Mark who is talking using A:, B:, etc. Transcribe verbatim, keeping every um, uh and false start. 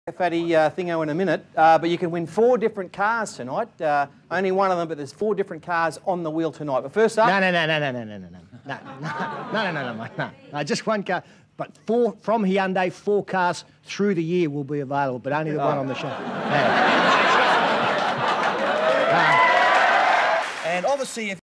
A: Fatty uh, thingo in a minute, uh, but you can win four different cars tonight. Uh, only one of them, but there's four different cars on the wheel tonight. But first up...
B: No, no, no, no, no, no, no, no, no, no, no, no, no, no, no, no, just one car. But four, from Hyundai, four cars through the year will be available, but only the oh. one on the show. Yeah. uh,
A: and obviously, if